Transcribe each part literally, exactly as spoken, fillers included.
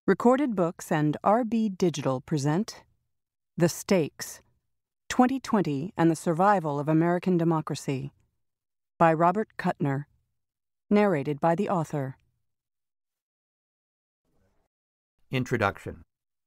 Recorded Books and R B Digital present The Stakes, twenty twenty and the Survival of American Democracy by Robert Kuttner, narrated by the author. Introduction.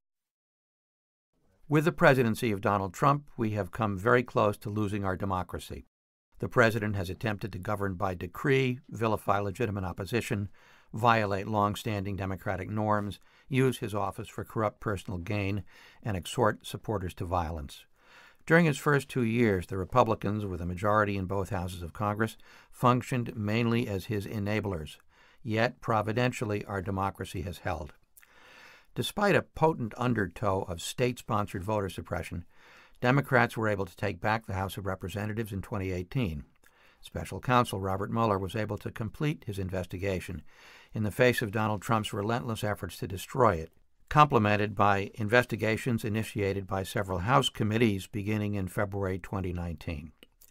With the presidency of Donald Trump, we have come very close to losing our democracy. The president has attempted to govern by decree, vilify legitimate opposition, violate long-standing democratic norms, use his office for corrupt personal gain, and exhort supporters to violence. During his first two years, the Republicans, with a majority in both houses of Congress, functioned mainly as his enablers. Yet, providentially, our democracy has held. Despite a potent undertow of state-sponsored voter suppression, Democrats were able to take back the House of Representatives in twenty eighteen. Special counsel Robert Mueller was able to complete his investigation in the face of Donald Trump's relentless efforts to destroy it, complemented by investigations initiated by several House committees beginning in February twenty nineteen.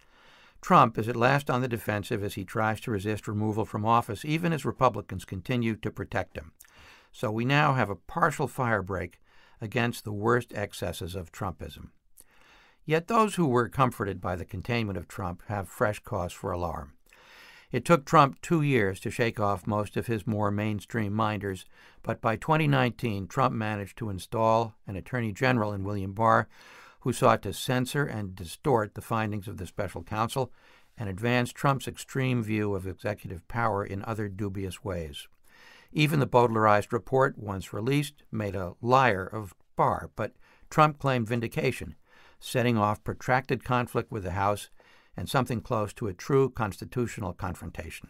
Trump is at last on the defensive as he tries to resist removal from office, even as Republicans continue to protect him. So we now have a partial firebreak against the worst excesses of Trumpism. Yet those who were comforted by the containment of Trump have fresh cause for alarm. It took Trump two years to shake off most of his more mainstream minders, but by twenty nineteen, Trump managed to install an attorney general in William Barr who sought to censor and distort the findings of the special counsel and advance Trump's extreme view of executive power in other dubious ways. Even the Baudelarized report, once released, made a liar of Barr, but Trump claimed vindication, setting off protracted conflict with the House and something close to a true constitutional confrontation.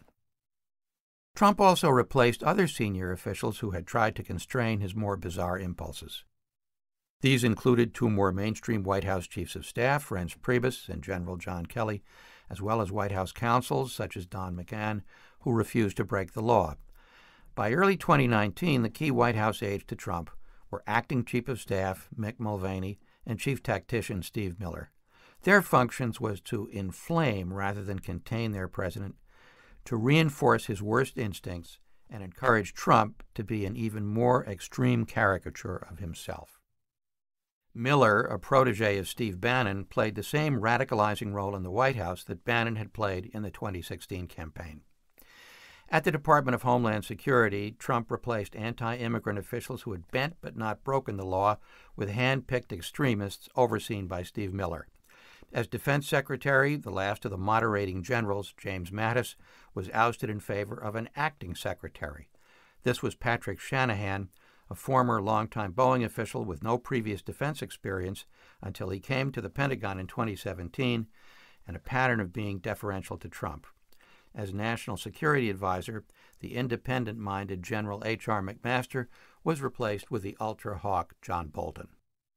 Trump also replaced other senior officials who had tried to constrain his more bizarre impulses. These included two more mainstream White House chiefs of staff, Reince Priebus and General John Kelly, as well as White House counsels such as Don McGahn, who refused to break the law. By early twenty nineteen, the key White House aides to Trump were Acting Chief of Staff Mick Mulvaney and Chief Tactician Steve Miller. Their functions was to inflame rather than contain their president, to reinforce his worst instincts, and encourage Trump to be an even more extreme caricature of himself. Miller, a protege of Steve Bannon, played the same radicalizing role in the White House that Bannon had played in the twenty sixteen campaign. At the Department of Homeland Security, Trump replaced anti-immigrant officials who had bent but not broken the law with hand-picked extremists overseen by Steve Miller. As Defense Secretary, the last of the moderating generals, James Mattis, was ousted in favor of an acting secretary. This was Patrick Shanahan, a former longtime Boeing official with no previous defense experience until he came to the Pentagon in twenty seventeen, and a pattern of being deferential to Trump. As National Security Advisor, the independent-minded General H R McMaster was replaced with the ultra-hawk John Bolton.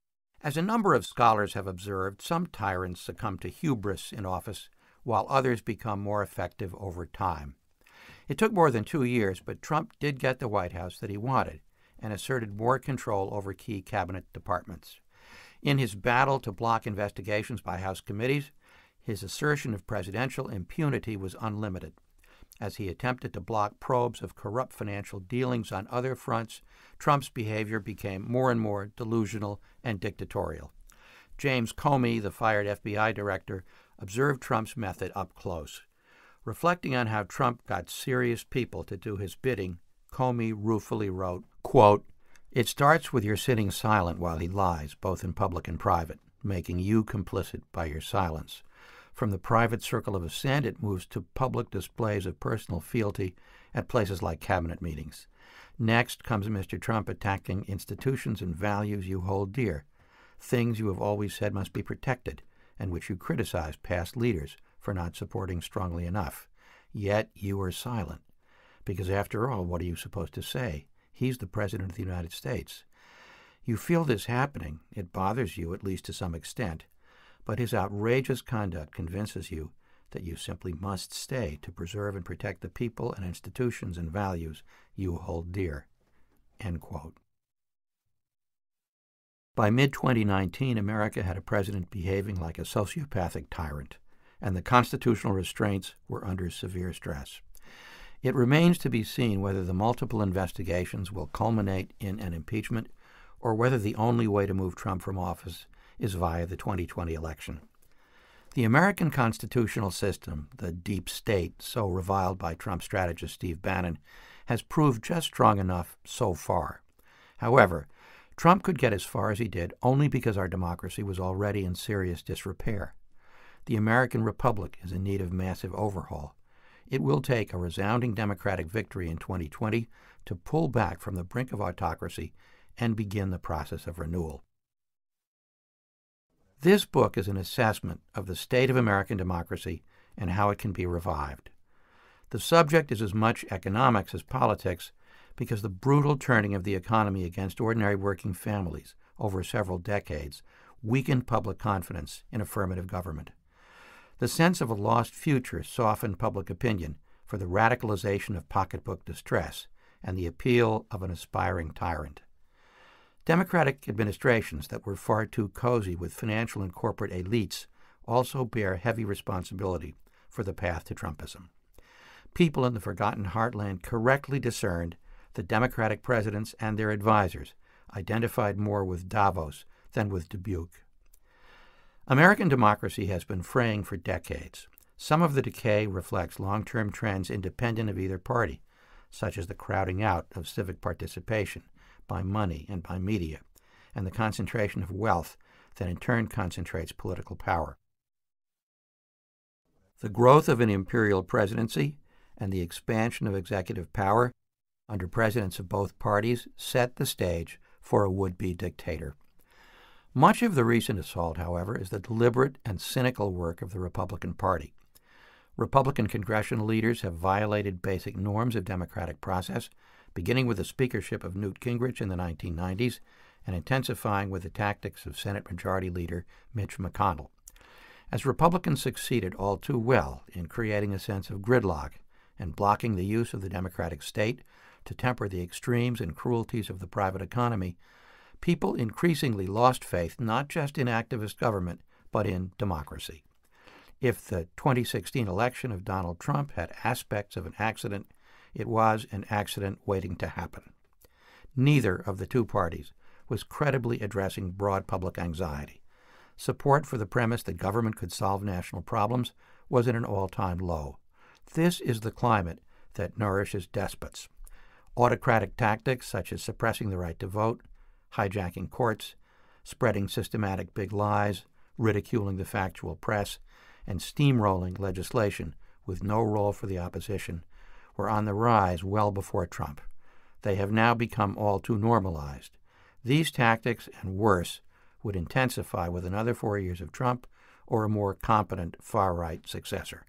As a number of scholars have observed, some tyrants succumb to hubris in office, while others become more effective over time. It took more than two years, but Trump did get the White House that he wanted and asserted more control over key cabinet departments. In his battle to block investigations by House committees, his assertion of presidential impunity was unlimited. As he attempted to block probes of corrupt financial dealings on other fronts, Trump's behavior became more and more delusional and dictatorial. James Comey, the fired F B I director, observed Trump's method up close. Reflecting on how Trump got serious people to do his bidding, Comey ruefully wrote, quote, "It starts with your sitting silent while he lies, both in public and private, making you complicit by your silence. From the private circle of assent, it moves to public displays of personal fealty at places like cabinet meetings. Next comes Mister Trump attacking institutions and values you hold dear, things you have always said must be protected, and which you criticize past leaders for not supporting strongly enough. Yet you are silent, because after all, what are you supposed to say? He's the President of the United States. You feel this happening. It bothers you, at least to some extent. But his outrageous conduct convinces you that you simply must stay to preserve and protect the people and institutions and values you hold dear." End quote. By mid twenty nineteen, America had a president behaving like a sociopathic tyrant, and the constitutional restraints were under severe stress. It remains to be seen whether the multiple investigations will culminate in an impeachment or whether the only way to move Trump from office is via the twenty twenty election. The American constitutional system, the deep state so reviled by Trump strategist Steve Bannon, has proved just strong enough so far. However, Trump could get as far as he did only because our democracy was already in serious disrepair. The American Republic is in need of massive overhaul. It will take a resounding Democratic victory in twenty twenty to pull back from the brink of autocracy and begin the process of renewal. This book is an assessment of the state of American democracy and how it can be revived. The subject is as much economics as politics because the brutal turning of the economy against ordinary working families over several decades weakened public confidence in affirmative government. The sense of a lost future softened public opinion for the radicalization of pocketbook distress and the appeal of an aspiring tyrant. Democratic administrations that were far too cozy with financial and corporate elites also bear heavy responsibility for the path to Trumpism. People in the forgotten heartland correctly discerned that Democratic presidents and their advisors identified more with Davos than with Dubuque. American democracy has been fraying for decades. Some of the decay reflects long-term trends independent of either party, such as the crowding out of civic participation by money and by media, and the concentration of wealth that in turn concentrates political power. The growth of an imperial presidency and the expansion of executive power under presidents of both parties set the stage for a would-be dictator. Much of the recent assault, however, is the deliberate and cynical work of the Republican Party. Republican congressional leaders have violated basic norms of democratic process, beginning with the speakership of Newt Gingrich in the nineteen nineties and intensifying with the tactics of Senate Majority Leader Mitch McConnell. As Republicans succeeded all too well in creating a sense of gridlock and blocking the use of the democratic state to temper the extremes and cruelties of the private economy, people increasingly lost faith not just in activist government, but in democracy. If the twenty sixteen election of Donald Trump had aspects of an accident, it was an accident waiting to happen. Neither of the two parties was credibly addressing broad public anxiety. Support for the premise that government could solve national problems was at an all-time low. This is the climate that nourishes despots. Autocratic tactics such as suppressing the right to vote, hijacking courts, spreading systematic big lies, ridiculing the factual press, and steamrolling legislation with no role for the opposition were on the rise well before Trump. They have now become all too normalized. These tactics, and worse, would intensify with another four years of Trump or a more competent far-right successor.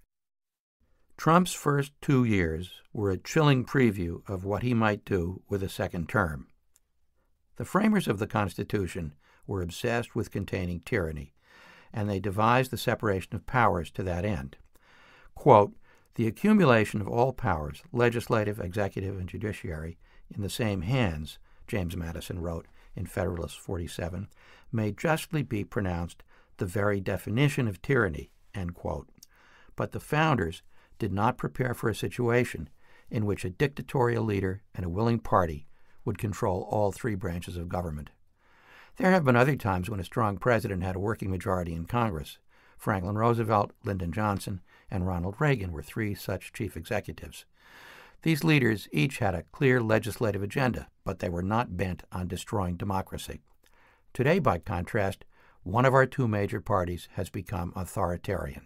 Trump's first two years were a chilling preview of what he might do with a second term. The framers of the Constitution were obsessed with containing tyranny, and they devised the separation of powers to that end. Quote, "The accumulation of all powers, legislative, executive, and judiciary, in the same hands," James Madison wrote in Federalist forty-seven, "may justly be pronounced the very definition of tyranny," end quote. But the founders did not prepare for a situation in which a dictatorial leader and a willing party would control all three branches of government. There have been other times when a strong president had a working majority in Congress. Franklin Roosevelt, Lyndon Johnson, and Ronald Reagan were three such chief executives. These leaders each had a clear legislative agenda, but they were not bent on destroying democracy. Today, by contrast, one of our two major parties has become authoritarian.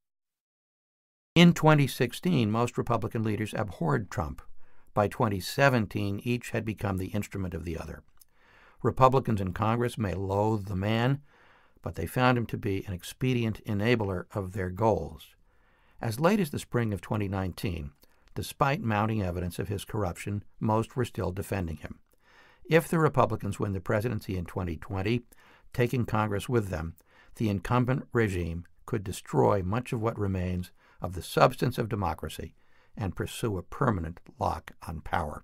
In twenty sixteen, most Republican leaders abhorred Trump. By twenty seventeen, each had become the instrument of the other. Republicans in Congress may loathe the man, but they found him to be an expedient enabler of their goals. As late as the spring of twenty nineteen, despite mounting evidence of his corruption, most were still defending him. If the Republicans win the presidency in twenty twenty, taking Congress with them, the incumbent regime could destroy much of what remains of the substance of democracy and pursue a permanent lock on power.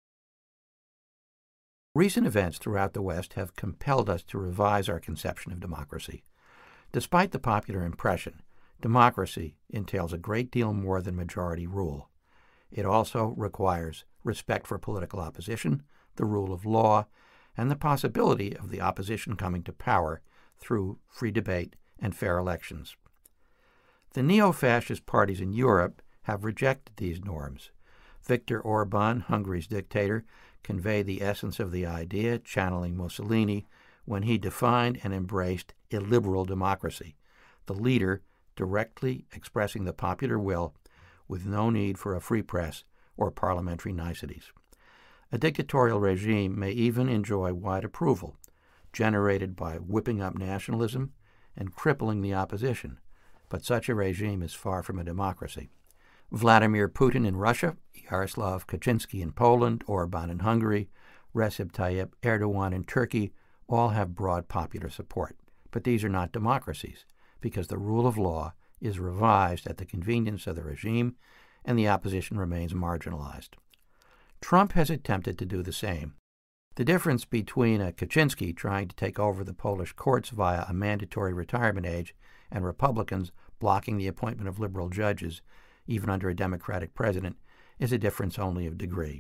Recent events throughout the West have compelled us to revise our conception of democracy. Despite the popular impression, democracy entails a great deal more than majority rule. It also requires respect for political opposition, the rule of law, and the possibility of the opposition coming to power through free debate and fair elections. The neo-fascist parties in Europe have rejected these norms. Viktor Orban, Hungary's dictator, conveyed the essence of the idea, channeling Mussolini, when he defined and embraced illiberal democracy, the leader directly expressing the popular will with no need for a free press or parliamentary niceties. A dictatorial regime may even enjoy wide approval, generated by whipping up nationalism and crippling the opposition, but such a regime is far from a democracy. Vladimir Putin in Russia, Yaroslav Kaczynski in Poland, Orban in Hungary, Recep Tayyip Erdogan in Turkey all have broad popular support. But these are not democracies, because the rule of law is revised at the convenience of the regime and the opposition remains marginalized. Trump has attempted to do the same. The difference between a Kaczynski trying to take over the Polish courts via a mandatory retirement age and Republicans blocking the appointment of liberal judges, even under a Democratic president, is a difference only of degree.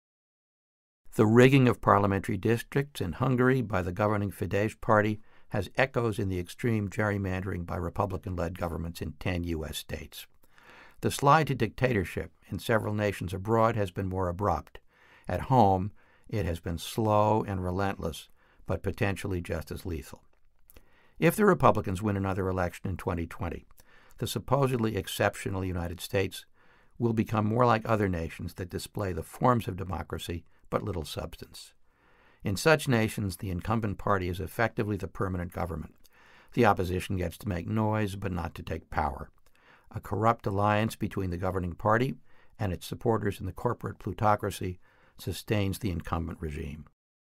The rigging of parliamentary districts in Hungary by the governing Fidesz party has echoes in the extreme gerrymandering by Republican-led governments in ten U S states. The slide to dictatorship in several nations abroad has been more abrupt. At home, it has been slow and relentless, but potentially just as lethal. If the Republicans win another election in twenty twenty, the supposedly exceptional United States will become more like other nations that display the forms of democracy but little substance. In such nations, the incumbent party is effectively the permanent government. The opposition gets to make noise but not to take power. A corrupt alliance between the governing party and its supporters in the corporate plutocracy sustains the incumbent regime.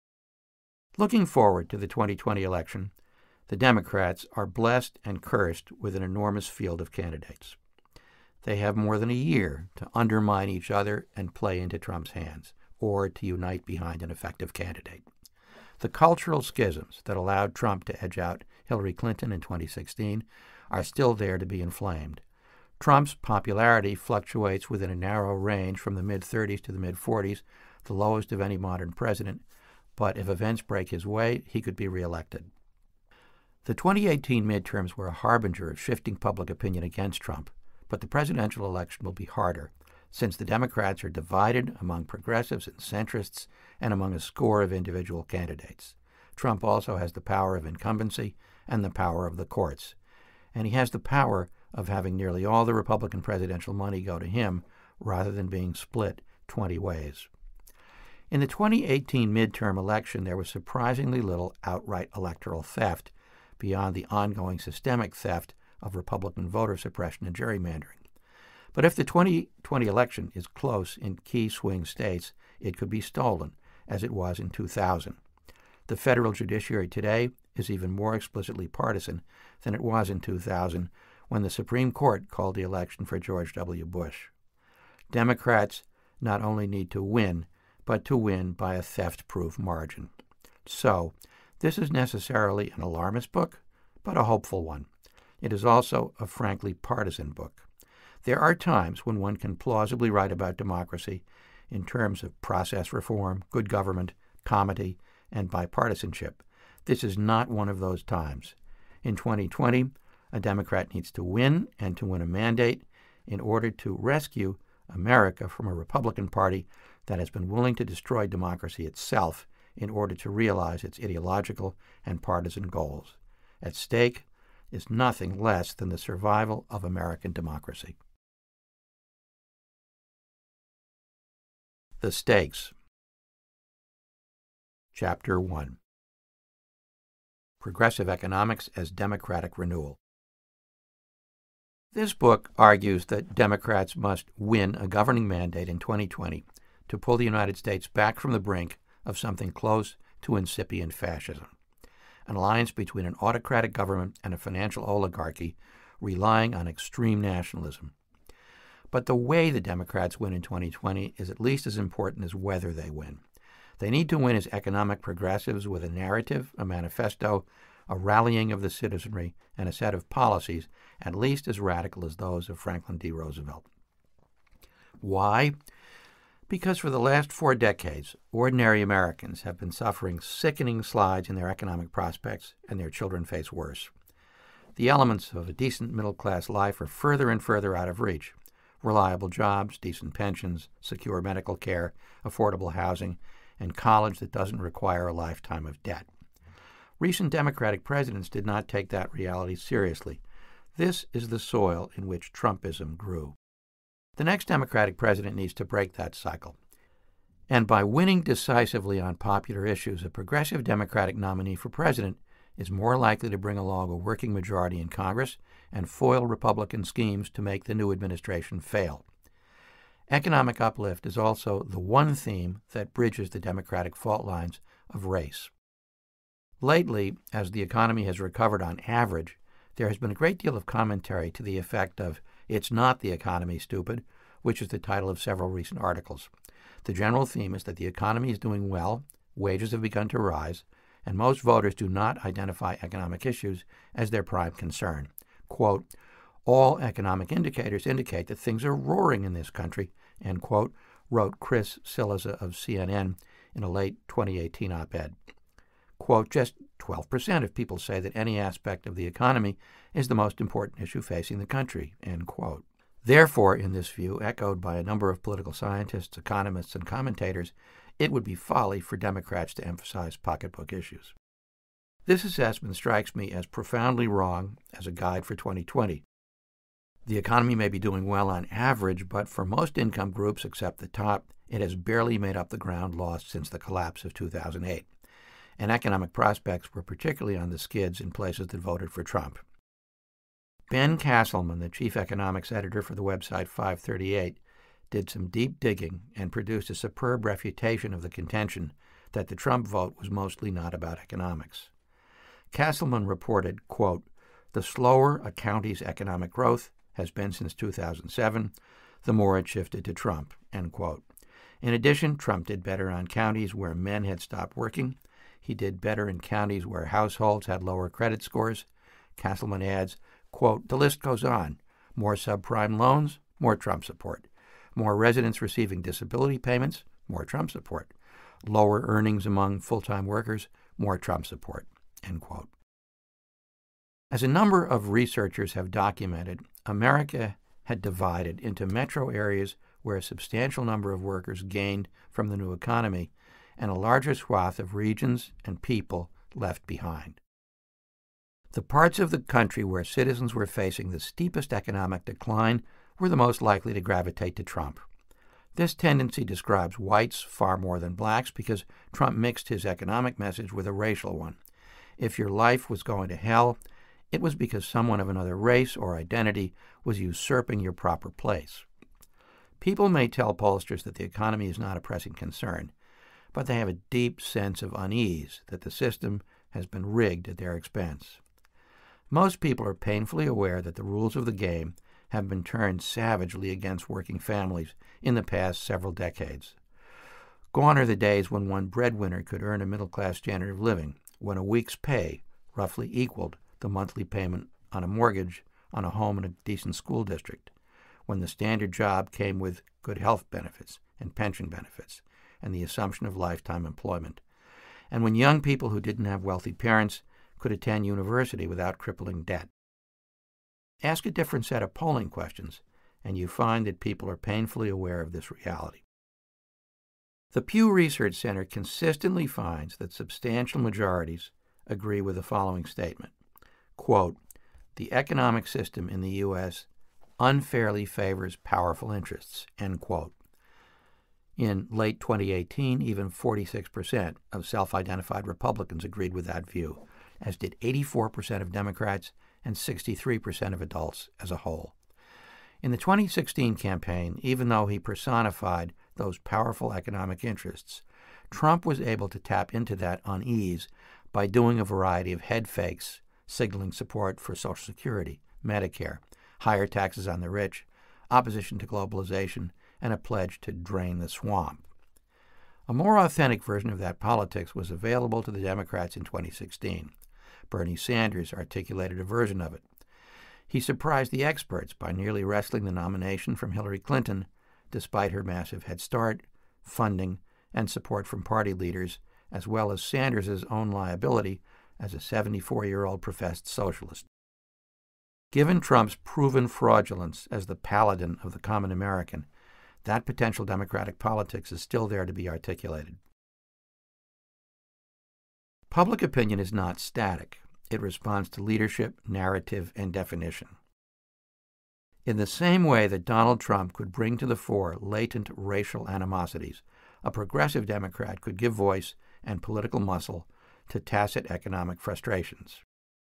Looking forward to the twenty twenty election, the Democrats are blessed and cursed with an enormous field of candidates. They have more than a year to undermine each other and play into Trump's hands, or to unite behind an effective candidate. The cultural schisms that allowed Trump to edge out Hillary Clinton in twenty sixteen are still there to be inflamed. Trump's popularity fluctuates within a narrow range from the mid-thirties to the mid-forties, the lowest of any modern president, but if events break his way, he could be reelected. The twenty eighteen midterms were a harbinger of shifting public opinion against Trump, but the presidential election will be harder, since the Democrats are divided among progressives and centrists and among a score of individual candidates. Trump also has the power of incumbency and the power of the courts, and he has the power of having nearly all the Republican presidential money go to him rather than being split twenty ways. In the twenty eighteen midterm election, there was surprisingly little outright electoral theft beyond the ongoing systemic theft of Republican voter suppression and gerrymandering. But if the twenty twenty election is close in key swing states, it could be stolen, as it was in two thousand. The federal judiciary today is even more explicitly partisan than it was in two thousand, when the Supreme Court called the election for George W. Bush. Democrats not only need to win, but to win by a theft-proof margin. So, this is necessarily an alarmist book, but a hopeful one. It is also a frankly partisan book. There are times when one can plausibly write about democracy in terms of process reform, good government, comity, and bipartisanship. This is not one of those times. In twenty twenty, a Democrat needs to win and to win a mandate in order to rescue America from a Republican Party that has been willing to destroy democracy itself in order to realize its ideological and partisan goals. At stake is nothing less than the survival of American democracy. The Stakes. Chapter one. Progressive Economics as Democratic Renewal. This book argues that Democrats must win a governing mandate in twenty twenty to pull the United States back from the brink of something close to incipient fascism, an alliance between an autocratic government and a financial oligarchy relying on extreme nationalism. But the way the Democrats win in twenty twenty is at least as important as whether they win. They need to win as economic progressives with a narrative, a manifesto, a rallying of the citizenry, and a set of policies at least as radical as those of Franklin D. Roosevelt. Why? Because for the last four decades, ordinary Americans have been suffering sickening slides in their economic prospects, and their children face worse. The elements of a decent middle-class life are further and further out of reach. Reliable jobs, decent pensions, secure medical care, affordable housing, and college that doesn't require a lifetime of debt. Recent Democratic presidents did not take that reality seriously. This is the soil in which Trumpism grew. The next Democratic president needs to break that cycle. And by winning decisively on popular issues, a progressive Democratic nominee for president is more likely to bring along a working majority in Congress and foil Republican schemes to make the new administration fail. Economic uplift is also the one theme that bridges the Democratic fault lines of race. Lately, as the economy has recovered on average, there has been a great deal of commentary to the effect of "It's not the economy, stupid," which is the title of several recent articles. The general theme is that the economy is doing well, wages have begun to rise, and most voters do not identify economic issues as their prime concern. Quote, "All economic indicators indicate that things are roaring in this country," end quote, wrote Chris Cillizza of C N N in a late twenty eighteen op-ed. Quote, "Just twelve percent of people say that any aspect of the economy is the most important issue facing the country," end quote. Therefore, in this view, echoed by a number of political scientists, economists, and commentators, it would be folly for Democrats to emphasize pocketbook issues. This assessment strikes me as profoundly wrong as a guide for twenty twenty. The economy may be doing well on average, but for most income groups except the top, it has barely made up the ground lost since the collapse of two thousand eight. And economic prospects were particularly on the skids in places that voted for Trump. Ben Castleman, the chief economics editor for the website five thirty-eight, did some deep digging and produced a superb refutation of the contention that the Trump vote was mostly not about economics. Castleman reported, quote, "The slower a county's economic growth has been since two thousand seven, the more it shifted to Trump," end quote. In addition, Trump did better on counties where men had stopped working. He did better in counties where households had lower credit scores. Castleman adds, quote, "The list goes on. More subprime loans, more Trump support. More residents receiving disability payments, more Trump support. Lower earnings among full-time workers, more Trump support," end quote. As a number of researchers have documented, America had divided into metro areas where a substantial number of workers gained from the new economy and a larger swath of regions and people left behind. The parts of the country where citizens were facing the steepest economic decline were the most likely to gravitate to Trump. This tendency describes whites far more than blacks because Trump mixed his economic message with a racial one. If your life was going to hell, it was because someone of another race or identity was usurping your proper place. People may tell pollsters that the economy is not a pressing concern, but they have a deep sense of unease that the system has been rigged at their expense. Most people are painfully aware that the rules of the game have been turned savagely against working families in the past several decades. Gone are the days when one breadwinner could earn a middle-class standard of living, when a week's pay roughly equaled the monthly payment on a mortgage on a home in a decent school district, when the standard job came with good health benefits and pension benefits and the assumption of lifetime employment, and when young people who didn't have wealthy parents could attend university without crippling debt. Ask a different set of polling questions, and you find that people are painfully aware of this reality. The Pew Research Center consistently finds that substantial majorities agree with the following statement, quote, "The economic system in the U S unfairly favors powerful interests," end quote. In late twenty eighteen, even forty-six percent of self-identified Republicans agreed with that view, as did eighty-four percent of Democrats and sixty-three percent of adults as a whole. In the twenty sixteen campaign, even though he personified those powerful economic interests, Trump was able to tap into that unease by doing a variety of head fakes, signaling support for Social Security, Medicare, higher taxes on the rich, opposition to globalization, and a pledge to drain the swamp. A more authentic version of that politics was available to the Democrats in twenty sixteen. Bernie Sanders articulated a version of it. He surprised the experts by nearly wresting the nomination from Hillary Clinton despite her massive head start, funding, and support from party leaders, as well as Sanders' own liability as a seventy-four-year-old professed socialist. Given Trump's proven fraudulence as the paladin of the common American, that potential Democratic politics is still there to be articulated. Public opinion is not static. It responds to leadership, narrative, and definition. In the same way that Donald Trump could bring to the fore latent racial animosities, a progressive Democrat could give voice and political muscle to tacit economic frustrations.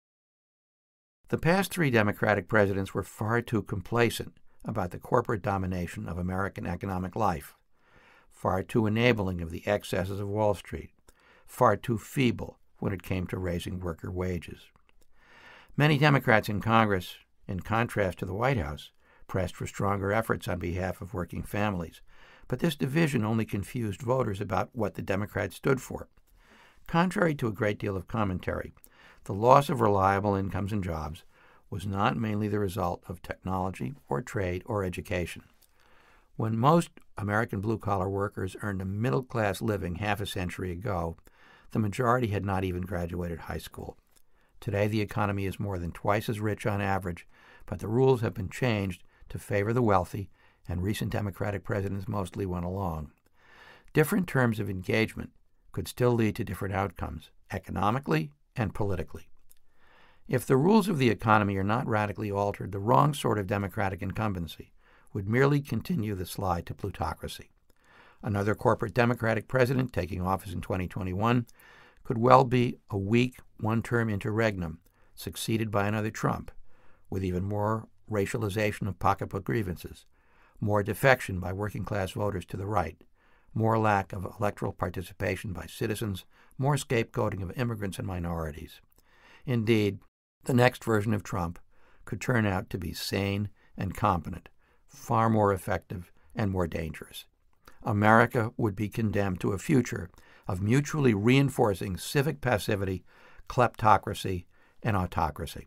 The past three Democratic presidents were far too complacent about the corporate domination of American economic life, far too enabling of the excesses of Wall Street, far too feeble when it came to raising worker wages. Many Democrats in Congress, in contrast to the White House, pressed for stronger efforts on behalf of working families, but this division only confused voters about what the Democrats stood for. Contrary to a great deal of commentary, the loss of reliable incomes and jobs was not mainly the result of technology or trade or education. When most American blue-collar workers earned a middle-class living half a century ago, the majority had not even graduated high school. Today, the economy is more than twice as rich on average, but the rules have been changed to favor the wealthy, and recent Democratic presidents mostly went along. Different terms of engagement could still lead to different outcomes, economically and politically. If the rules of the economy are not radically altered, the wrong sort of Democratic incumbency would merely continue the slide to plutocracy. Another corporate Democratic president taking office in twenty twenty-one could well be a weak one-term interregnum, succeeded by another Trump, with even more racialization of pocketbook grievances, more defection by working-class voters to the right, more lack of electoral participation by citizens, more scapegoating of immigrants and minorities. Indeed, the next version of Trump could turn out to be sane and competent, far more effective and more dangerous. America would be condemned to a future of mutually reinforcing civic passivity, kleptocracy, and autocracy.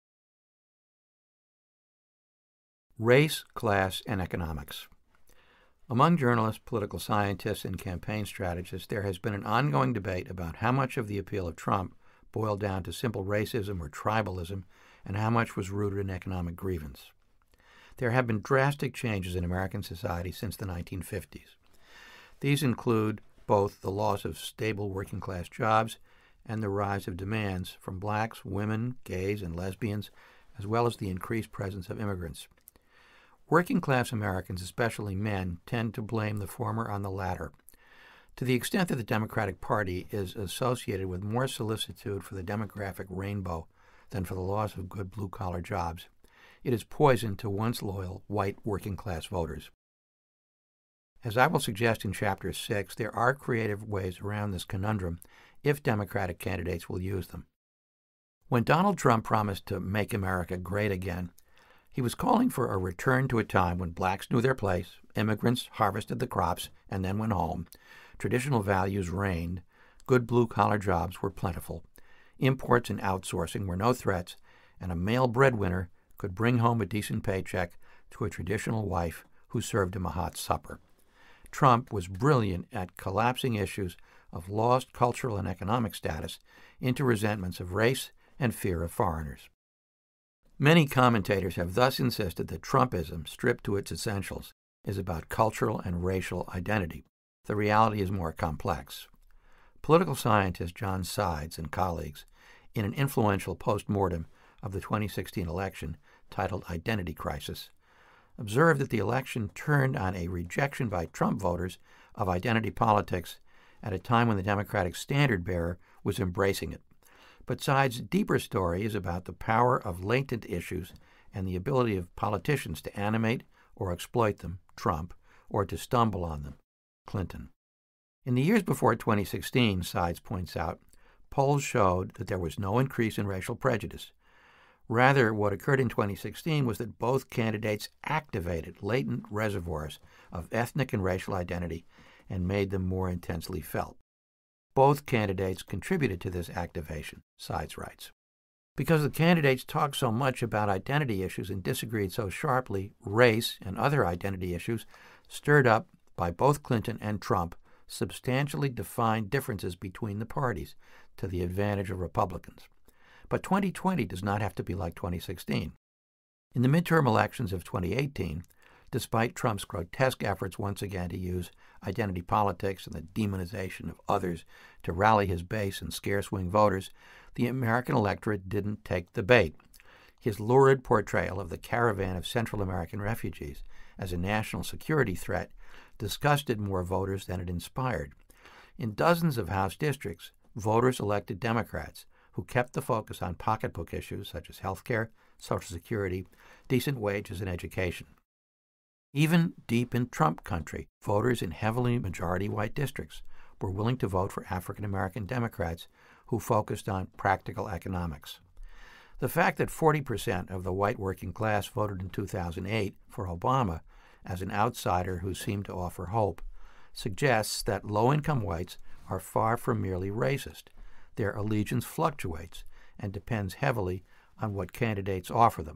Race, class, and economics. Among journalists, political scientists, and campaign strategists, there has been an ongoing debate about how much of the appeal of Trump boiled down to simple racism or tribalism, and how much was rooted in economic grievance. There have been drastic changes in American society since the nineteen fifties. These include both the loss of stable working-class jobs and the rise of demands from blacks, women, gays, and lesbians, as well as the increased presence of immigrants. Working-class Americans, especially men, tend to blame the former on the latter. To the extent that the Democratic Party is associated with more solicitude for the demographic rainbow than for the loss of good blue-collar jobs, it is poison to once loyal white working-class voters. As I will suggest in Chapter six, there are creative ways around this conundrum if Democratic candidates will use them. When Donald Trump promised to make America great again, he was calling for a return to a time when blacks knew their place, immigrants harvested the crops and then went home, traditional values reigned, good blue-collar jobs were plentiful, imports and outsourcing were no threats, and a male breadwinner could bring home a decent paycheck to a traditional wife who served him a hot supper. Trump was brilliant at collapsing issues of lost cultural and economic status into resentments of race and fear of foreigners. Many commentators have thus insisted that Trumpism, stripped to its essentials, is about cultural and racial identity. The reality is more complex. Political scientist John Sides and colleagues, in an influential post-mortem of the twenty sixteen election titled Identity Crisis, observed that the election turned on a rejection by Trump voters of identity politics at a time when the Democratic standard-bearer was embracing it. But Sides' deeper story is about the power of latent issues and the ability of politicians to animate or exploit them, Trump, or to stumble on them, Clinton. In the years before twenty sixteen, Sides points out, polls showed that there was no increase in racial prejudice. Rather, what occurred in twenty sixteen was that both candidates activated latent reservoirs of ethnic and racial identity and made them more intensely felt. Both candidates contributed to this activation, Sides writes. Because the candidates talked so much about identity issues and disagreed so sharply, race and other identity issues stirred up by both Clinton and Trump, substantially defined differences between the parties to the advantage of Republicans. But twenty twenty does not have to be like twenty sixteen. In the midterm elections of twenty eighteen, despite Trump's grotesque efforts once again to use identity politics and the demonization of others to rally his base and scare swing voters, the American electorate didn't take the bait. His lurid portrayal of the caravan of Central American refugees as a national security threat disgusted more voters than it inspired. In dozens of House districts, voters elected Democrats who kept the focus on pocketbook issues such as health care, Social Security, decent wages, and education. Even deep in Trump country, voters in heavily majority-white districts were willing to vote for African-American Democrats who focused on practical economics. The fact that forty percent of the white working class voted in two thousand eight for Obama as an outsider who seemed to offer hope suggests that low-income whites are far from merely racist. Their allegiance fluctuates and depends heavily on what candidates offer them.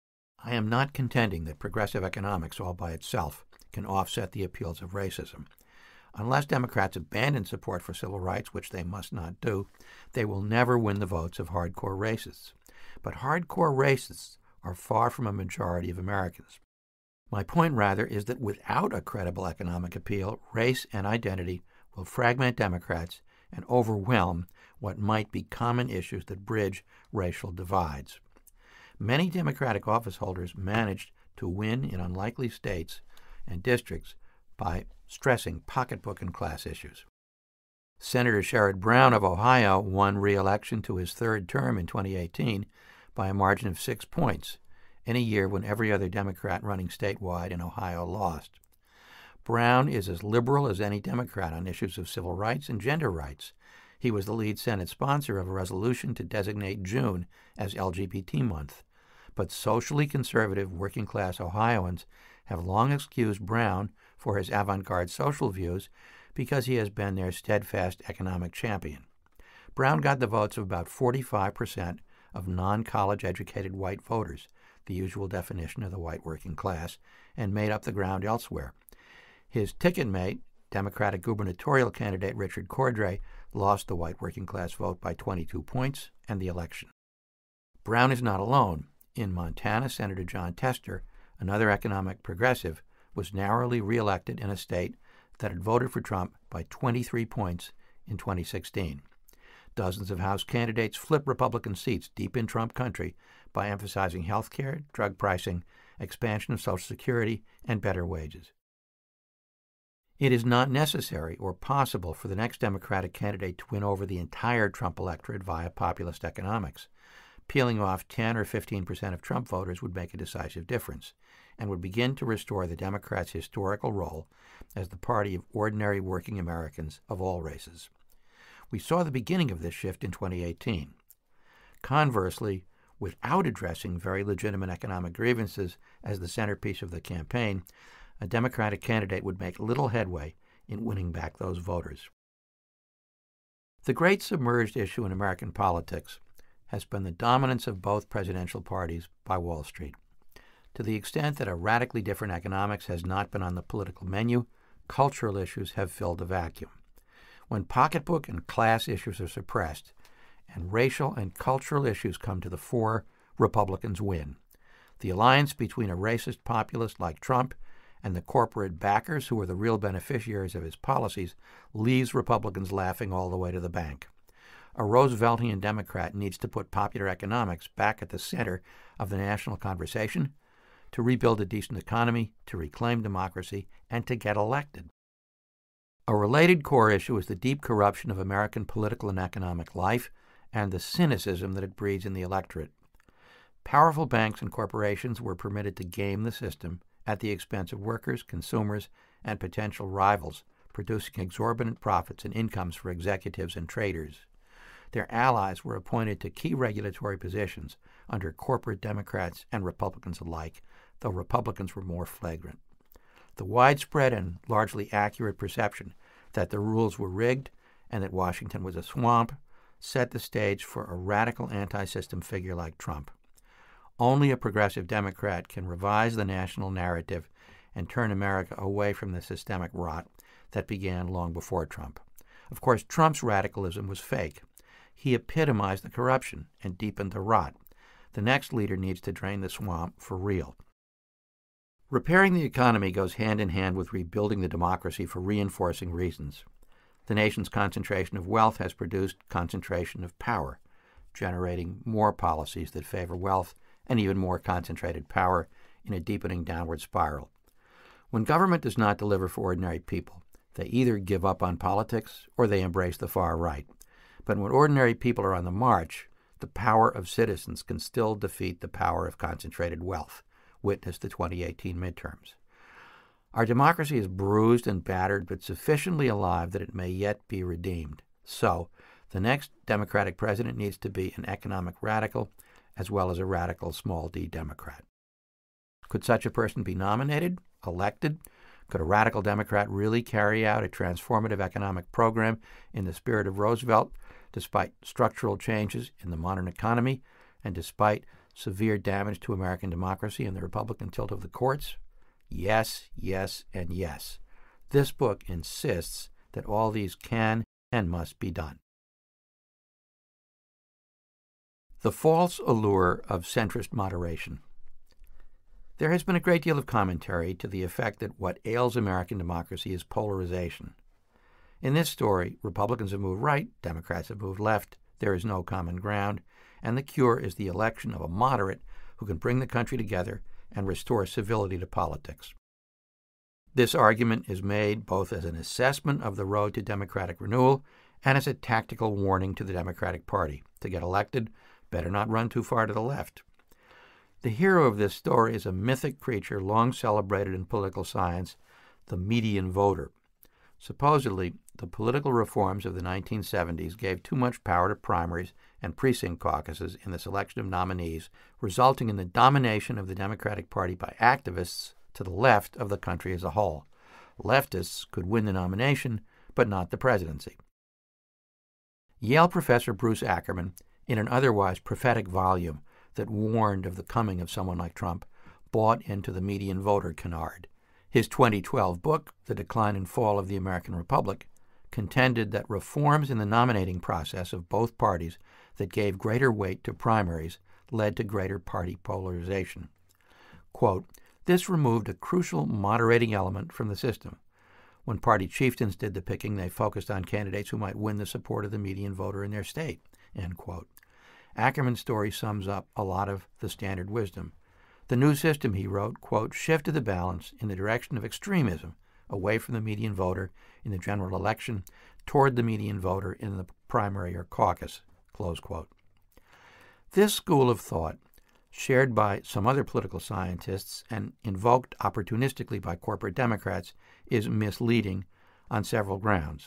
I am not contending that progressive economics all by itself can offset the appeals of racism. Unless Democrats abandon support for civil rights, which they must not do, they will never win the votes of hardcore racists. But hardcore racists are far from a majority of Americans. My point, rather, is that without a credible economic appeal, race and identity will fragment Democrats and overwhelm what might be common issues that bridge racial divides. Many Democratic office holders managed to win in unlikely states and districts by stressing pocketbook and class issues. Senator Sherrod Brown of Ohio won re-election to his third term in twenty eighteen by a margin of six points, in a year when every other Democrat running statewide in Ohio lost. Brown is as liberal as any Democrat on issues of civil rights and gender rights. He was the lead Senate sponsor of a resolution to designate June as L G B T month. But socially conservative working-class Ohioans have long excused Brown for his avant-garde social views because he has been their steadfast economic champion. Brown got the votes of about forty-five percent of non-college educated white voters, the usual definition of the white working class, and made up the ground elsewhere. His ticket mate, Democratic gubernatorial candidate Richard Cordray, lost the white working class vote by twenty-two points and the election. Brown is not alone. In Montana, Senator John Tester, another economic progressive, was narrowly reelected in a state that had voted for Trump by twenty-three points in twenty sixteen. Dozens of House candidates flipped Republican seats deep in Trump country by emphasizing health care, drug pricing, expansion of Social Security, and better wages. It is not necessary or possible for the next Democratic candidate to win over the entire Trump electorate via populist economics. Peeling off ten or fifteen percent of Trump voters would make a decisive difference and would begin to restore the Democrats' historical role as the party of ordinary working Americans of all races. We saw the beginning of this shift in twenty eighteen. Conversely, without addressing very legitimate economic grievances as the centerpiece of the campaign, a Democratic candidate would make little headway in winning back those voters. The great submerged issue in American politics has been the dominance of both presidential parties by Wall Street. To the extent that a radically different economics has not been on the political menu, cultural issues have filled the vacuum. When pocketbook and class issues are suppressed and racial and cultural issues come to the fore, Republicans win. The alliance between a racist populist like Trump and the corporate backers who are the real beneficiaries of his policies leaves Republicans laughing all the way to the bank. A Rooseveltian Democrat needs to put popular economics back at the center of the national conversation to rebuild a decent economy, to reclaim democracy, and to get elected. A related core issue is the deep corruption of American political and economic life and the cynicism that it breeds in the electorate. Powerful banks and corporations were permitted to game the system at the expense of workers, consumers, and potential rivals, producing exorbitant profits and incomes for executives and traders. Their allies were appointed to key regulatory positions under corporate Democrats and Republicans alike, though Republicans were more flagrant. The widespread and largely accurate perception that the rules were rigged and that Washington was a swamp set the stage for a radical anti-system figure like Trump. Only a progressive Democrat can revise the national narrative and turn America away from the systemic rot that began long before Trump. Of course, Trump's radicalism was fake. He epitomized the corruption and deepened the rot. The next leader needs to drain the swamp for real. Repairing the economy goes hand in hand with rebuilding the democracy for reinforcing reasons. The nation's concentration of wealth has produced concentration of power, generating more policies that favor wealth and even more concentrated power in a deepening downward spiral. When government does not deliver for ordinary people, they either give up on politics or they embrace the far right. But when ordinary people are on the march, the power of citizens can still defeat the power of concentrated wealth. Witness the twenty eighteen midterms. Our democracy is bruised and battered, but sufficiently alive that it may yet be redeemed. So, the next Democratic president needs to be an economic radical as well as a radical small d Democrat. Could such a person be nominated, elected? Could a radical Democrat really carry out a transformative economic program in the spirit of Roosevelt, despite structural changes in the modern economy and despite severe damage to American democracy and the Republican tilt of the courts? Yes, yes, and yes. This book insists that all these can and must be done. The false allure of centrist moderation. There has been a great deal of commentary to the effect that what ails American democracy is polarization. In this story, Republicans have moved right, Democrats have moved left, there is no common ground, and the cure is the election of a moderate who can bring the country together and restore civility to politics. This argument is made both as an assessment of the road to democratic renewal and as a tactical warning to the Democratic Party. To get elected, better not run too far to the left. The hero of this story is a mythic creature long celebrated in political science, the median voter. Supposedly, the political reforms of the nineteen seventies gave too much power to primaries and precinct caucuses in the selection of nominees, resulting in the domination of the Democratic Party by activists to the left of the country as a whole. Leftists could win the nomination, but not the presidency. Yale professor Bruce Ackerman, in an otherwise prophetic volume that warned of the coming of someone like Trump, bought into the median voter canard. His twenty twelve book, The Decline and Fall of the American Republic, contended that reforms in the nominating process of both parties that gave greater weight to primaries led to greater party polarization. Quote, "This removed a crucial moderating element from the system. When party chieftains did the picking, they focused on candidates who might win the support of the median voter in their state." End quote. Ackerman's story sums up a lot of the standard wisdom. The new system, he wrote, quote, "shifted the balance in the direction of extremism, away from the median voter in the general election toward the median voter in the primary or caucus," close quote. This school of thought, shared by some other political scientists and invoked opportunistically by corporate Democrats, is misleading on several grounds.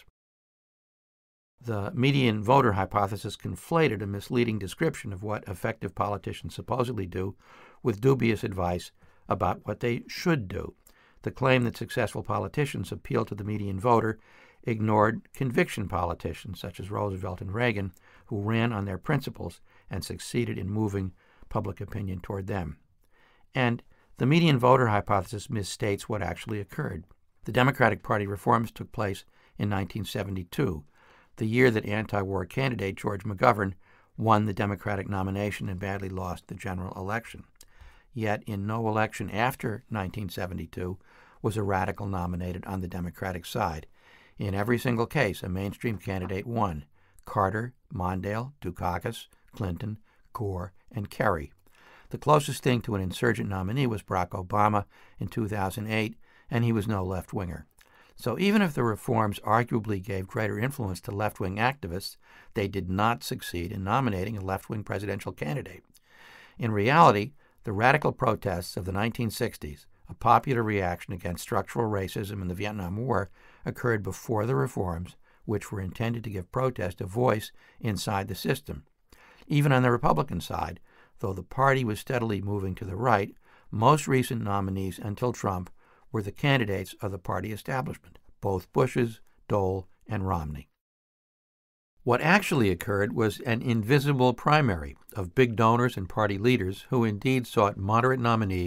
The median voter hypothesis conflated a misleading description of what effective politicians supposedly do with dubious advice about what they should do. The claim that successful politicians appeal to the median voter ignored conviction politicians such as Roosevelt and Reagan, who ran on their principles and succeeded in moving public opinion toward them. And the median voter hypothesis misstates what actually occurred. The Democratic Party reforms took place in nineteen seventy-two, the year that anti-war candidate George McGovern won the Democratic nomination and badly lost the general election. Yet in no election after nineteen seventy-two was a radical nominated on the Democratic side. In every single case, a mainstream candidate won: Carter, Mondale, Dukakis, Clinton, Gore, and Kerry. The closest thing to an insurgent nominee was Barack Obama in two thousand eight, and he was no left-winger. So even if the reforms arguably gave greater influence to left-wing activists, they did not succeed in nominating a left-wing presidential candidate. In reality, the radical protests of the nineteen sixties, a popular reaction against structural racism in the Vietnam War, occurred before the reforms, which were intended to give protest a voice inside the system. Even on the Republican side, though the party was steadily moving to the right, most recent nominees until Trump were the candidates of the party establishment, both Bushes, Dole, and Romney. What actually occurred was an invisible primary of big donors and party leaders who indeed sought moderate nominees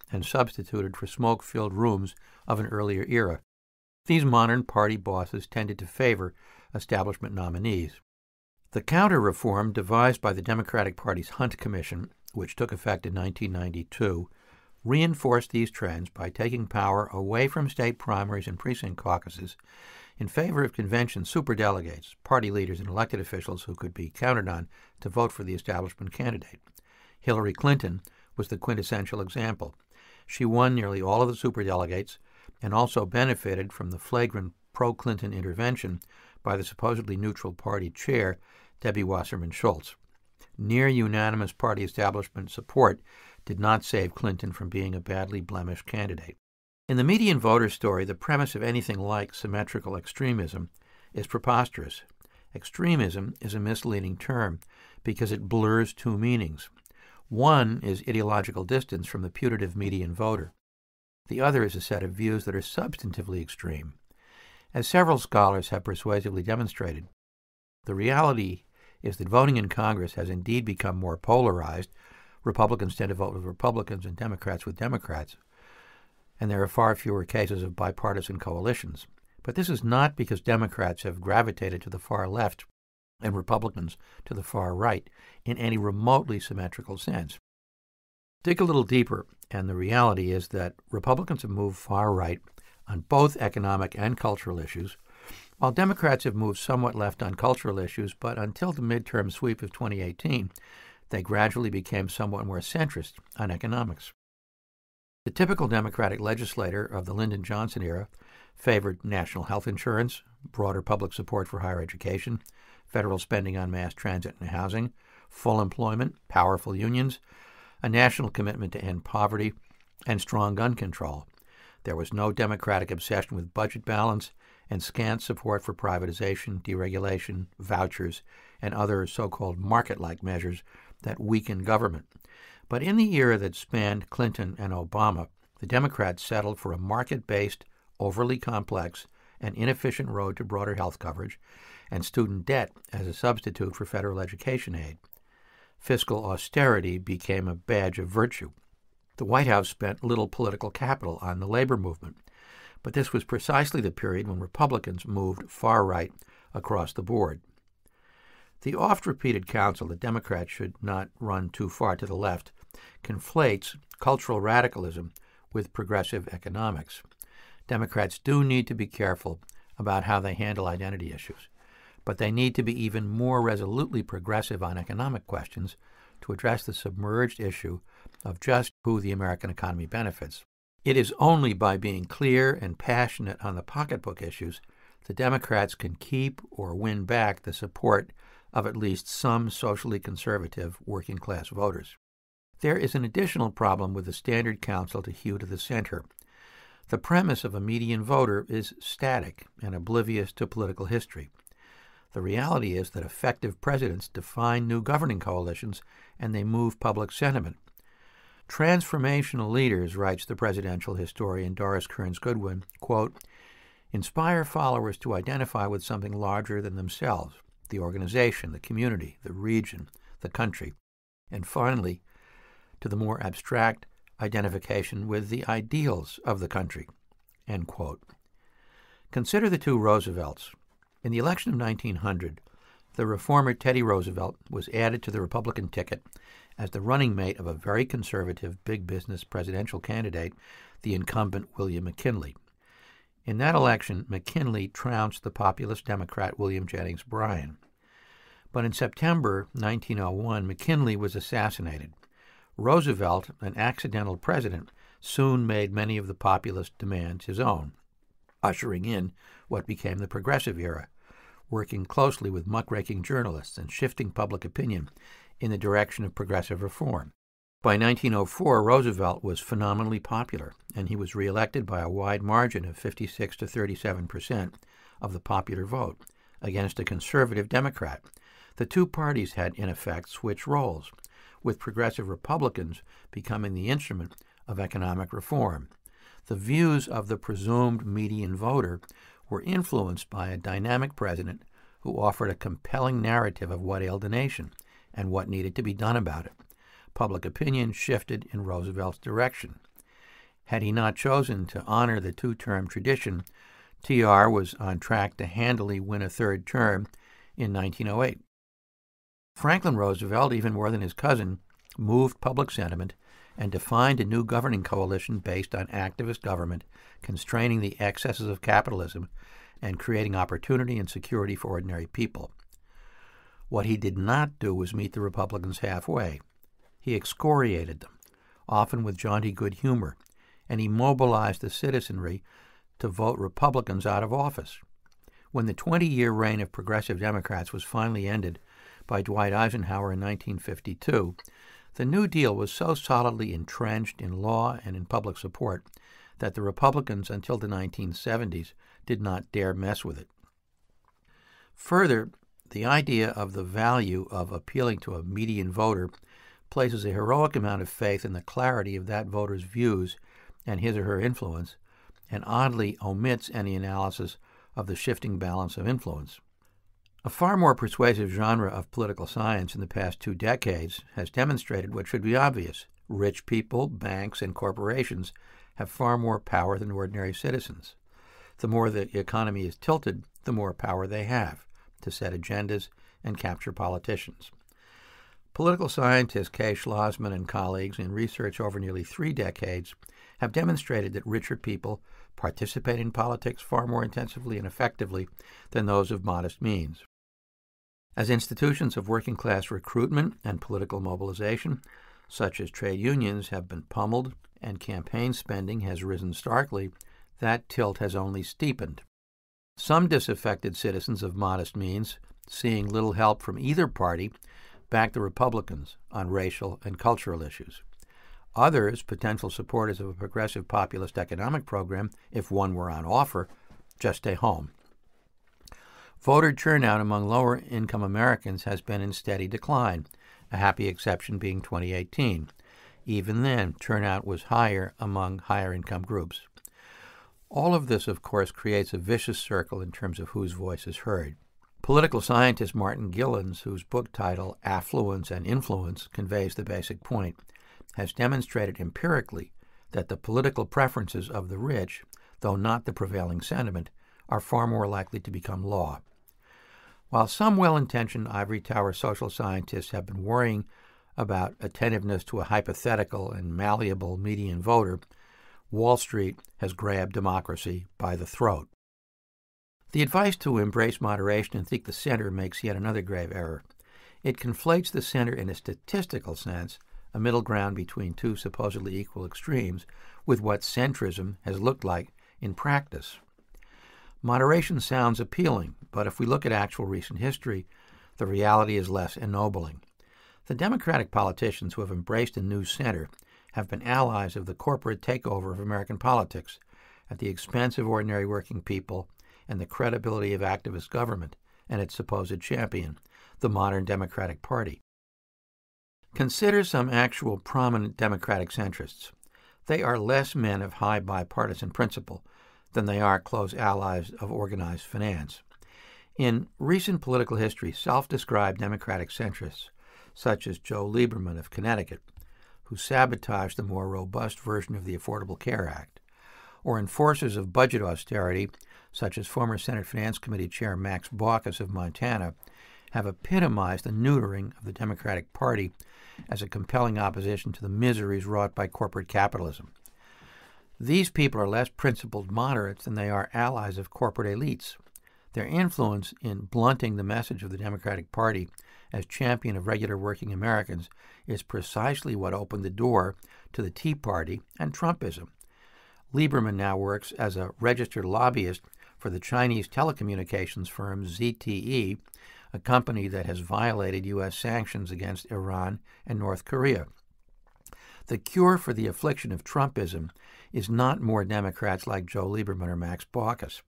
and substituted for smoke-filled rooms of an earlier era. These modern party bosses tended to favor establishment nominees. The counter-reform devised by the Democratic Party's Hunt Commission, which took effect in nineteen ninety-two, reinforced these trends by taking power away from state primaries and precinct caucuses in favor of convention superdelegates, party leaders, and elected officials who could be counted on to vote for the establishment candidate. Hillary Clinton was the quintessential example. She won nearly all of the superdelegates and also benefited from the flagrant pro-Clinton intervention by the supposedly neutral party chair, Debbie Wasserman Schultz. Near-unanimous party establishment support did not save Clinton from being a badly blemished candidate. In the median voter story, the premise of anything like symmetrical extremism is preposterous. Extremism is a misleading term because it blurs two meanings. One is ideological distance from the putative median voter. The other is a set of views that are substantively extreme. As several scholars have persuasively demonstrated, the reality is that voting in Congress has indeed become more polarized. Republicans tend to vote with Republicans and Democrats with Democrats, and there are far fewer cases of bipartisan coalitions. But this is not because Democrats have gravitated to the far left and Republicans to the far right in any remotely symmetrical sense. Dig a little deeper, and the reality is that Republicans have moved far right on both economic and cultural issues, while Democrats have moved somewhat left on cultural issues, but until the midterm sweep of twenty eighteen, they gradually became somewhat more centrist on economics. The typical Democratic legislator of the Lyndon Johnson era favored national health insurance, broader public support for higher education, federal spending on mass transit and housing, full employment, powerful unions, a national commitment to end poverty, and strong gun control. There was no Democratic obsession with budget balance and scant support for privatization, deregulation, vouchers, and other so-called market-like measures that weaken government. But in the era that spanned Clinton and Obama, the Democrats settled for a market-based, overly complex, and inefficient road to broader health coverage and student debt as a substitute for federal education aid. Fiscal austerity became a badge of virtue. The White House spent little political capital on the labor movement, but this was precisely the period when Republicans moved far right across the board. The oft-repeated counsel that Democrats should not run too far to the left conflates cultural radicalism with progressive economics. Democrats do need to be careful about how they handle identity issues, but they need to be even more resolutely progressive on economic questions to address the submerged issue of just who the American economy benefits. It is only by being clear and passionate on the pocketbook issues that Democrats can keep or win back the support of at least some socially conservative working-class voters. There is an additional problem with the standard counsel to hew to the center. The premise of a median voter is static and oblivious to political history. The reality is that effective presidents define new governing coalitions and they move public sentiment. Transformational leaders, writes the presidential historian Doris Kearns Goodwin, quote, inspire followers to identify with something larger than themselves, the organization, the community, the region, the country, and finally, to the more abstract identification with the ideals of the country, end quote. Consider the two Roosevelts. In the election of nineteen hundred, the reformer Teddy Roosevelt was added to the Republican ticket as the running mate of a very conservative big business presidential candidate, the incumbent William McKinley. In that election, McKinley trounced the populist Democrat William Jennings Bryan. But in September nineteen oh one, McKinley was assassinated. Roosevelt, an accidental president, soon made many of the populist demands his own, ushering in what became the Progressive era, working closely with muckraking journalists and shifting public opinion in the direction of progressive reform. By nineteen oh four, Roosevelt was phenomenally popular, and he was reelected by a wide margin of fifty-six to thirty-seven percent of the popular vote against a conservative Democrat. The two parties had, in effect, switched roles, with progressive Republicans becoming the instrument of economic reform. The views of the presumed median voter were influenced by a dynamic president who offered a compelling narrative of what ailed the nation and what needed to be done about it. Public opinion shifted in Roosevelt's direction. Had he not chosen to honor the two-term tradition, T R was on track to handily win a third term in nineteen oh eight. Franklin Roosevelt, even more than his cousin, moved public sentiment and defined a new governing coalition based on activist government, constraining the excesses of capitalism and creating opportunity and security for ordinary people. What he did not do was meet the Republicans halfway. He excoriated them, often with jaunty good humor, and he mobilized the citizenry to vote Republicans out of office. When the twenty-year reign of progressive Democrats was finally ended by Dwight Eisenhower in nineteen fifty-two, the New Deal was so solidly entrenched in law and in public support that the Republicans until the nineteen seventies did not dare mess with it. Further, the idea of the value of appealing to a median voter places a heroic amount of faith in the clarity of that voter's views and his or her influence, and oddly omits any analysis of the shifting balance of influence. A far more persuasive genre of political science in the past two decades has demonstrated what should be obvious. Rich people, banks, and corporations have far more power than ordinary citizens. The more the economy is tilted, the more power they have to set agendas and capture politicians. Political scientist Kay Schlossman and colleagues in research over nearly three decades have demonstrated that richer people participate in politics far more intensively and effectively than those of modest means. As institutions of working-class recruitment and political mobilization, such as trade unions, have been pummeled and campaign spending has risen starkly, that tilt has only steepened. Some disaffected citizens of modest means, seeing little help from either party, back the Republicans on racial and cultural issues. Others, potential supporters of a progressive populist economic program, if one were on offer, just stay home. Voter turnout among lower-income Americans has been in steady decline, a happy exception being twenty eighteen. Even then, turnout was higher among higher-income groups. All of this, of course, creates a vicious circle in terms of whose voice is heard. Political scientist Martin Gilens, whose book title Affluence and Influence conveys the basic point, has demonstrated empirically that the political preferences of the rich, though not the prevailing sentiment, are far more likely to become law. While some well-intentioned ivory tower social scientists have been worrying about attentiveness to a hypothetical and malleable median voter, Wall Street has grabbed democracy by the throat. The advice to embrace moderation and seek the center makes yet another grave error. It conflates the center in a statistical sense, a middle ground between two supposedly equal extremes, with what centrism has looked like in practice. Moderation sounds appealing, but if we look at actual recent history, the reality is less ennobling. The Democratic politicians who have embraced a new center have been allies of the corporate takeover of American politics at the expense of ordinary working people and the credibility of activist government and its supposed champion, the modern Democratic Party. Consider some actual prominent Democratic centrists. They are less men of high bipartisan principle than they are close allies of organized finance. In recent political history, self-described Democratic centrists, such as Joe Lieberman of Connecticut, who sabotaged the more robust version of the Affordable Care Act, or enforcers of budget austerity, such as former Senate Finance Committee Chair Max Baucus of Montana, have epitomized the neutering of the Democratic Party as a compelling opposition to the miseries wrought by corporate capitalism. These people are less principled moderates than they are allies of corporate elites. Their influence in blunting the message of the Democratic Party as champion of regular working Americans is precisely what opened the door to the Tea Party and Trumpism. Lieberman now works as a registered lobbyist for the Chinese telecommunications firm Z T E, a company that has violated U S sanctions against Iran and North Korea. The cure for the affliction of Trumpism is not more Democrats like Joe Lieberman or Max Baucus.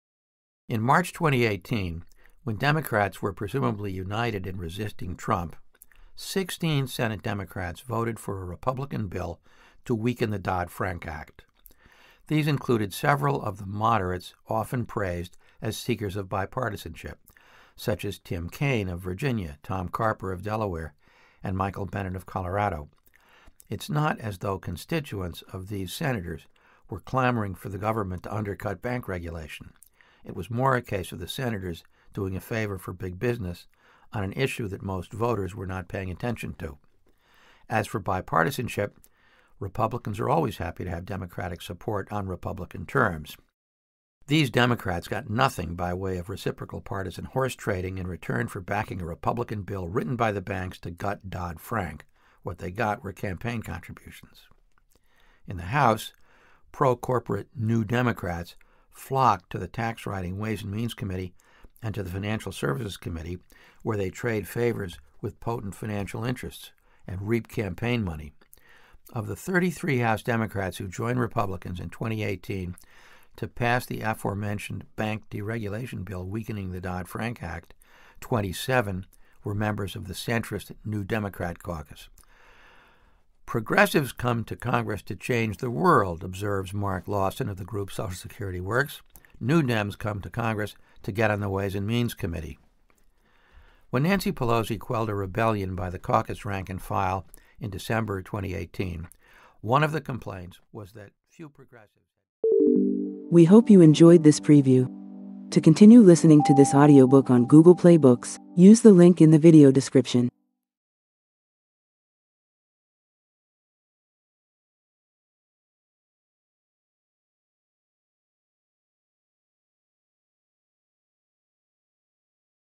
In March twenty eighteen, when Democrats were presumably united in resisting Trump, sixteen Senate Democrats voted for a Republican bill to weaken the Dodd-Frank Act. These included several of the moderates often praised as seekers of bipartisanship, such as Tim Kaine of Virginia, Tom Carper of Delaware, and Michael Bennet of Colorado. It's not as though constituents of these senators were clamoring for the government to undercut bank regulation. It was more a case of the senators doing a favor for big business on an issue that most voters were not paying attention to. As for bipartisanship, Republicans are always happy to have Democratic support on Republican terms. These Democrats got nothing by way of reciprocal partisan horse trading in return for backing a Republican bill written by the banks to gut Dodd-Frank. What they got were campaign contributions. In the House, pro-corporate New Democrats flocked to the Tax Writing Ways and Means Committee and to the Financial Services Committee, where they trade favors with potent financial interests and reap campaign money. Of the thirty-three House Democrats who joined Republicans in twenty eighteen to pass the aforementioned bank deregulation bill weakening the Dodd-Frank Act, twenty-seven were members of the centrist New Democrat caucus. Progressives come to Congress to change the world, observes Mark Lawson of the group Social Security Works. New Dems come to Congress to get on the Ways and Means Committee. When Nancy Pelosi quelled a rebellion by the caucus rank and file in December twenty eighteen, one of the complaints was that few progressives... We hope you enjoyed this preview. To continue listening to this audiobook on Google Play Books, use the link in the video description.